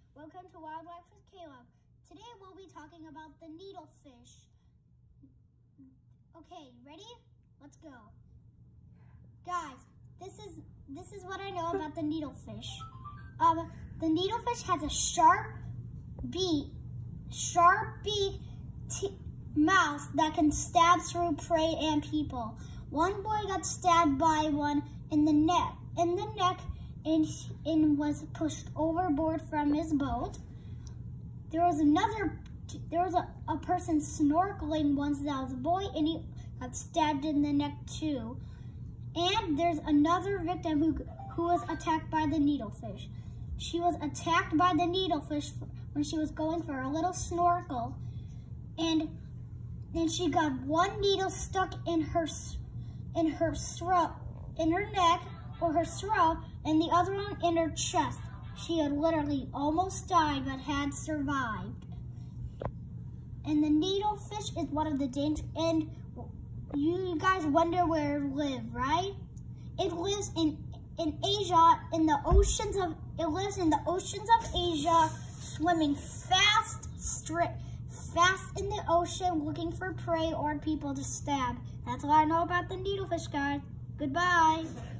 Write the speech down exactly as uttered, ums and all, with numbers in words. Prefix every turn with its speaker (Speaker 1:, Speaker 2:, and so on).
Speaker 1: Welcome to Wildlife with Caleb. Today we'll be talking about the needlefish. Okay, ready? Let's go. Guys, this is this is what I know about the needlefish. Um, the needlefish has a sharp beak, sharp beak mouth that can stab through prey and people. One boy got stabbed by one in the neck, in the neck, and, and was pushed overboard from his boat. There was another, there was a, a person snorkeling once that was a boy, and he got stabbed in the neck too. And there's another victim who who was attacked by the needlefish. She was attacked by the needlefish when she was going for a little snorkel, and and she got one needle stuck in her in her throat, in her neck or her throat, and the other one in her chest. She had literally almost died but had survived. And the needlefish is one of the dangers. And you guys wonder where it lives, right? It lives in in Asia, in the oceans of. It lives in the oceans of Asia, swimming fast, straight. fast in the ocean, looking for prey or people to stab. That's all I know about the needlefish, guys. Goodbye.